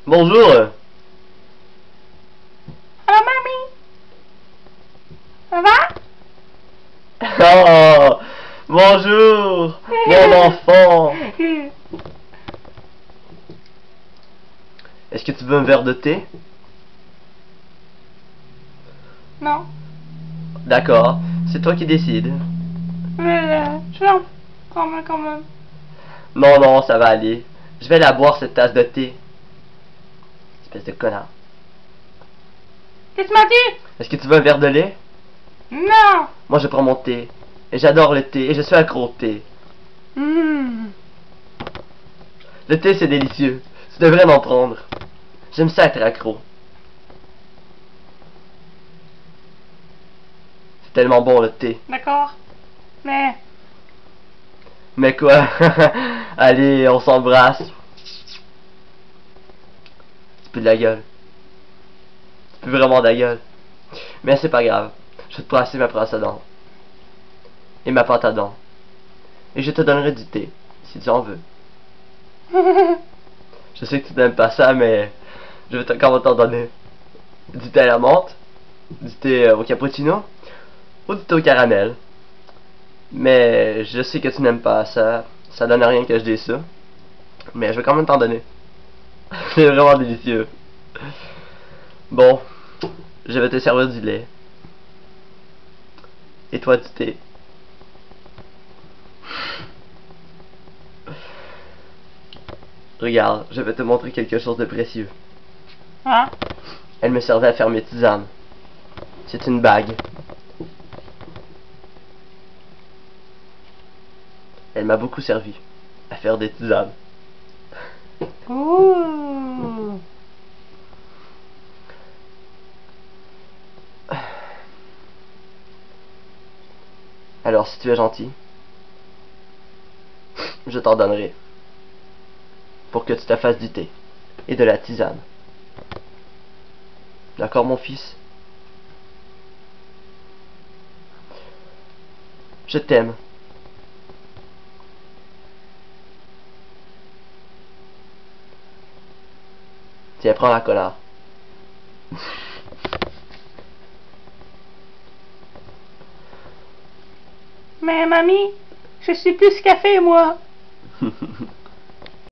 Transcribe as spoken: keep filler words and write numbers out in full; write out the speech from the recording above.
Bonjour. Allô, mamie? Ça va? Oh, bonjour, mon enfant. Est-ce que tu veux un verre de thé? Non. D'accord, c'est toi qui décides. Mais euh, je vais en prendre un quand même. Non, non, ça va aller. Je vais la boire, cette tasse de thé. Espèce de connard. Qu'est-ce que tu m'as dit? Est-ce que tu veux un verre de lait? Non. Moi, je prends mon thé. Et j'adore le thé. Et je suis accro au thé. Mmh. Le thé, c'est délicieux. Tu devrais m'en prendre. J'aime ça être accro. C'est tellement bon, le thé. D'accord. Mais... Mais quoi? Allez, on s'embrasse. Tu peux de la gueule. Tu peux vraiment de la gueule. Mais c'est pas grave. Je vais te passer ma brosse à dents. Et ma pâte à dents. Et je te donnerai du thé, si tu en veux. Je sais que tu n'aimes pas ça, mais je vais encore t'en donner. Du thé à la menthe, du thé au cappuccino, ou du thé au caramel. Mais je sais que tu n'aimes pas ça. Ça donne rien que je dise ça. Mais je vais quand même t'en donner. C'est vraiment délicieux. Bon, je vais te servir du lait. Et toi du thé. Regarde, je vais te montrer quelque chose de précieux. Hein? Elle me servait à faire mes tisanes. C'est une bague. Elle m'a beaucoup servi à faire des tisanes. Ouh. Alors, si tu es gentil, je t'en donnerai. Pour que tu te fasses du thé et de la tisane. D'accord, mon fils? Je t'aime. Tiens, prends la connard. Mais mamie, je suis plus café, moi.